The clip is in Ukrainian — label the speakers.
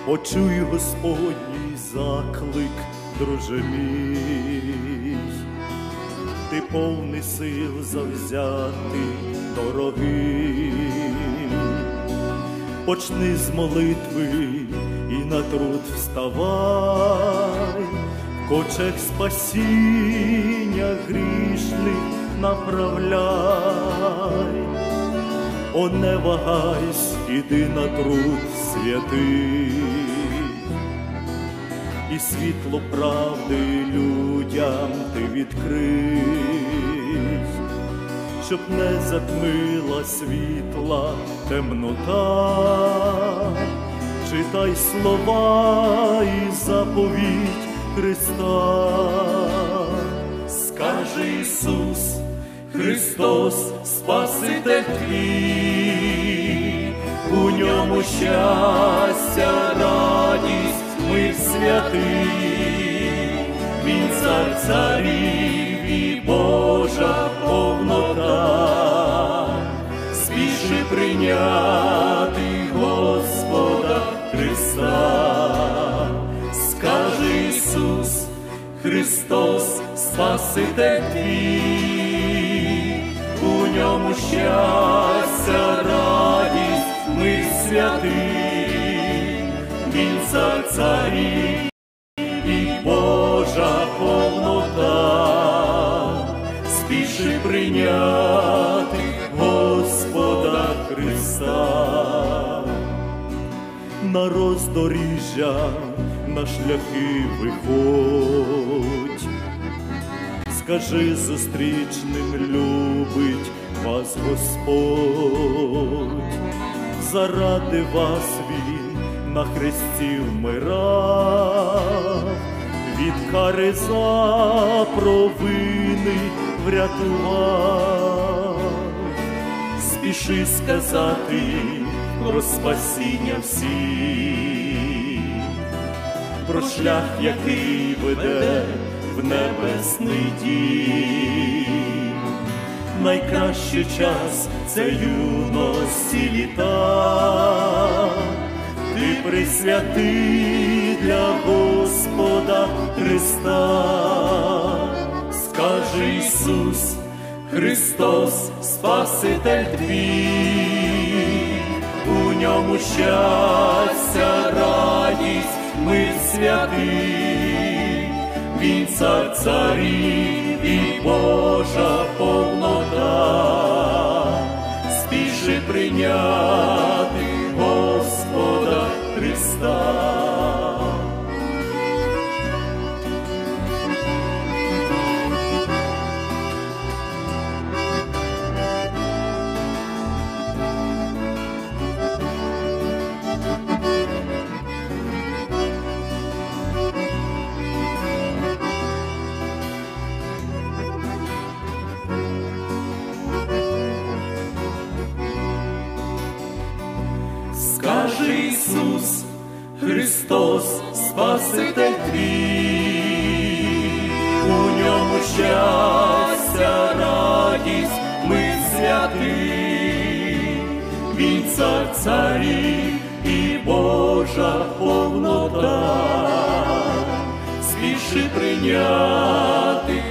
Speaker 1: Почуй Господній заклик, друже мій, ти повний сил завзятий, дорогий. Почни з молитви і на труд вставай, в кочек спасіння грішних направляй. О, не вагайсь, іди на труд святий, і світло правди людям ти відкрий, щоб не затмила світла темнота. Читай слова і заповідь Христа. Скаже Ісус, Христос Спаситель твій, у ньому щастя, радість, мир святий. Він цар царів і Божа повнота, спіши прийняти Господа Христа. Скаже Ісус, Христос Спаситель твій, у ньому щастя, радість, мир святий. Він цар царів і Божа повнота, спіши прийняти Господа Христа. На роздоріжжя, на шляхи виходь, скажи зустрічним, любить вас Господь. Заради вас Він на хресті вмирав, від кари за провини врятував. Спіши сказати про спасіння всім, про шлях, який веде в небесний дім. Найкращий час – це юності літа, ти присвяти для Господа Христа. Скаже Ісус, Христос Спаситель твій, у ньому щастя, радість, мир святий. Він цар царів і Божа повнота, спіши прийняти Господа Христа. Скаже Ісус, Христос Спаситель твій, у ньому щастя, радість, мир святий. Він цар царів і Божа повнота, спіши прийняти